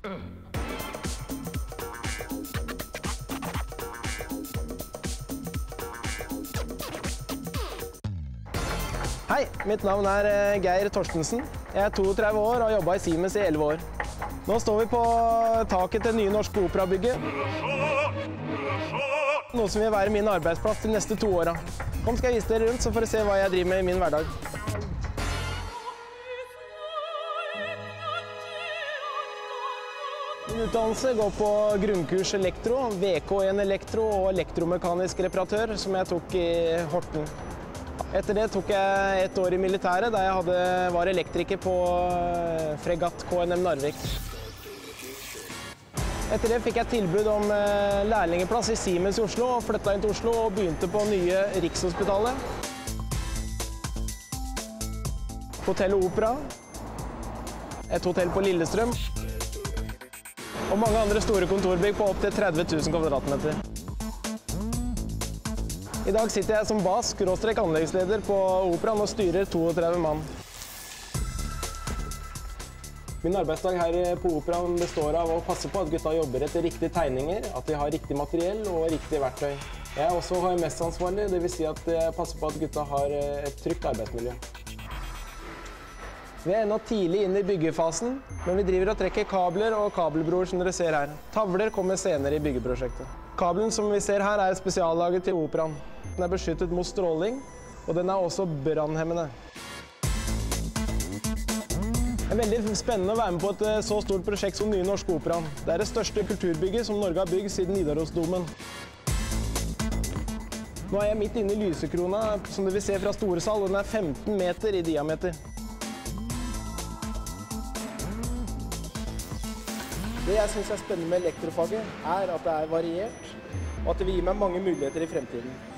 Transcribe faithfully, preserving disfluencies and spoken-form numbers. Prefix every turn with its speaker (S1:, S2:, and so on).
S1: Hei, mitt navn er Geir Torstensen. Jeg er toogtredve år og har jobbet i Siemens i elleve år. Nå står vi på taket til nye norske operabygget. Noe som vil være min arbeidsplass de neste to årene. Kom skal jeg vise dere rundt, så får dere se hva jeg driver med i min hverdag. Min utdannelse går på grunnkurs elektro, V K en elektro og elektromekanisk reparatør, som jeg tok i Horten. Etter det tok jeg et år i militæret, der jeg hadde, var elektriker på fregatt K N M Narvik. Etter det fikk jeg tilbud om lærlingeplass i Siemens i Oslo, og flyttet inn til Oslo og begynte på nye Rikshospitalet. Hotell Opera, et hotell på Lillestrøm, og mange andre store kontorbygg på opp til tretti tusen kvadratmeter. I dag sitter jeg som bas, skråstrek anleggsleder på Operaen og styrer toogtredve mann. Min arbeidsdag her på Operaen består av å passe på at gutta jobber etter riktige tegninger, at de har riktig materiell og riktig verktøy. Jeg er også H M S-ansvarlig, det vil si at jeg passer på at gutta har et trygt arbeidsmiljø. Vi er ennå tidlig inne i byggefasen, men vi driver og trekker kabler og kabelbroer som dere ser her. Tavler kommer senere i byggeprosjektet. Kabelen som vi ser her er spesiallaget til Operaen. Den er beskyttet mot stråling, og den er også brannhemmende. Det er veldig spennende å være med på et så stort prosjekt som Nye Norske Operaen. Det er det største kulturbygget som Norge har bygd siden Nidarosdomen. Nå er jeg midt inne i lysekrona, som dere vil se fra store sal, og den er femten meter i diameter. Det jeg synes er spennende med elektrofaget, er at det er variert, og at det vil gi meg mange muligheter i fremtiden.